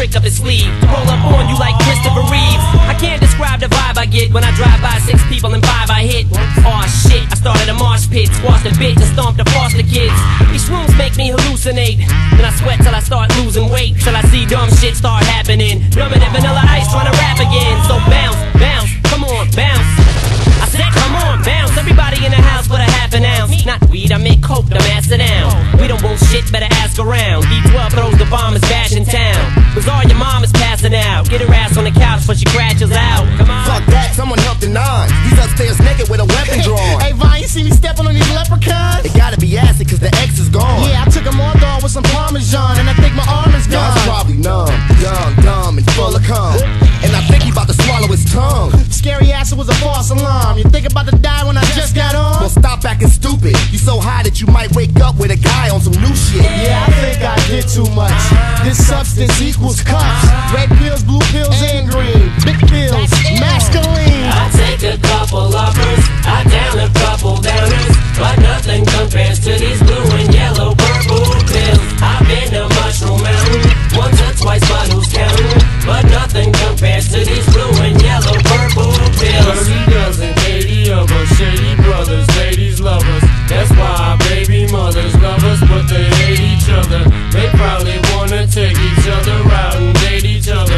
trick up his sleeve to roll up on you like Christopher Reeves. I can't describe the vibe I get when I drive by 6 people and 5 I hit. Aw shit, I started a marsh pit, squashed a bitch and stomped the foster kids. These shrooms make me hallucinate, then I sweat till I start losing weight, till I see dumb shit start happening. Dumber than Vanilla Ice trying to rap again. So bounce, bounce, come on, bounce. I said come on, bounce. Everybody in the house with a half an ounce. Not weed, I make coke to master down. We don't want shit, better ask around. D12 throws the bomb is bashing town. Cause all your mom is passing out. Get her ass on the couch before she crashes out. Come on. Fuck that, someone help the nine. He's upstairs naked with a weapon drawn. Hey Vine, you see me stepping on these leprechauns? It gotta be acid cause the X is gone. Yeah, I took them all dog with some Parmesan, and I think my arm is gone. God's probably numb, young, dumb, and full of cum. And I think he about to swallow his tongue. Scary ass, it was a false alarm. You think about to die when I just got on? Well, stop acting stupid. You so high that you might wake up with a guy on some new shit. Yeah, I think I did too much. This substance equals cups. Red pills, blue pills, and green. Big pills, masculine. I take a couple uppers, I down a couple downers, but nothing compares to these blue and yellow purple pills. I've been to Mushroom Mountain once or twice, but who's counting? But nothing compares to these blue and yellow purple pills. 30 dozen, 80 of us, shady brothers, ladies love us. That's why our baby mothers love us, but they hate each other. They probably wanna take each other out and date each other.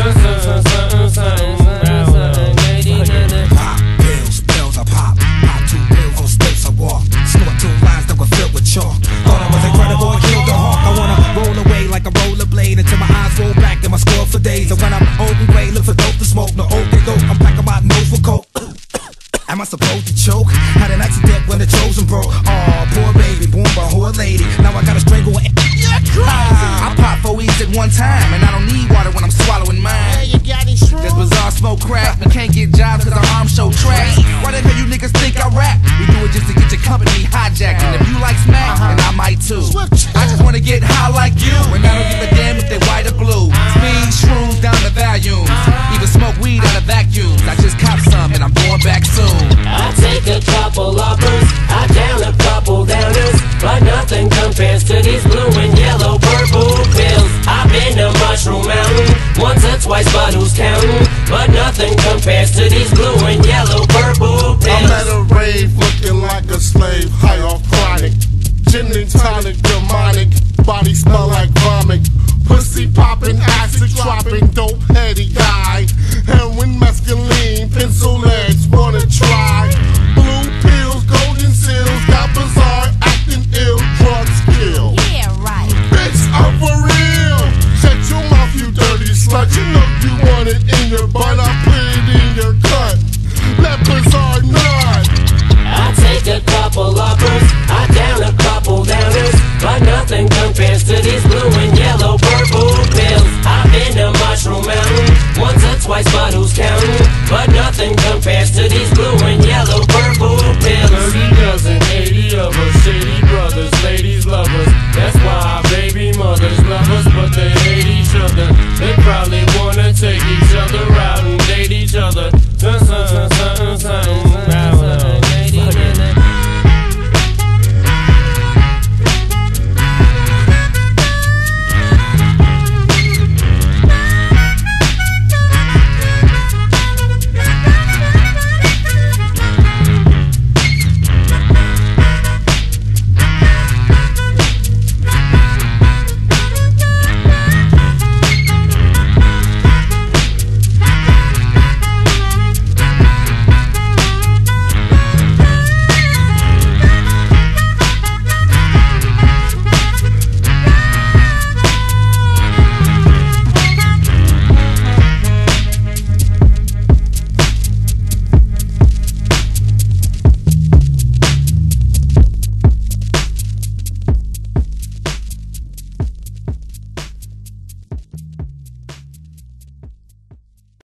Pop pills, pills I pop. Pop 2 pills on stakes I walk. Snort 2 lines that were filled with chalk. Thought I was incredible, I killed the hawk. I wanna roll away like a rollerblade until my eyes roll back and my score for days. And when I'm overweight, look for dope to smoke. No okay dope, I'm packing my nose for coke. Am I supposed to choke? Had an accident when the chosen broke. Aw, poor baby, born by a whore lady. Now I gotta strangle her. I pop 4 weeks at one time, and I don't need water when I'm swallowing mine. Hey, you got these shrooms? This bizarre smoke crack. We can't get jobs cause our arms show trash. Why the hell you niggas think I rap? We do it just to get your company hijacked. And if you like smack, then I might too. I just wanna get high like you, and I don't give a damn if they white or blue. Speed, shrooms down the volumes. Even smoke weed out of vacuums. I just cop some and I'm going back soon. I take a couple uppers, I down a couple downers, but nothing compares to these blue and yellow purple pills. I've been to Mushroom Mountain once or twice, but who's counting? But nothing compares to these blue and yellow purple pills. I'm at a rave looking like a slave, high off chronic. Gin and tonic, demonic, body smell like vomit. Pussy popping, acid dropping, dope heady guy. Heroin, mescaline, pencil legs, wanna try. Blue pills, golden seals, got bizarre, acting ill, drugs kill. Yeah, right. Bitch, I'm for real. Shut your mouth, you dirty slut. You know you want it in your butt.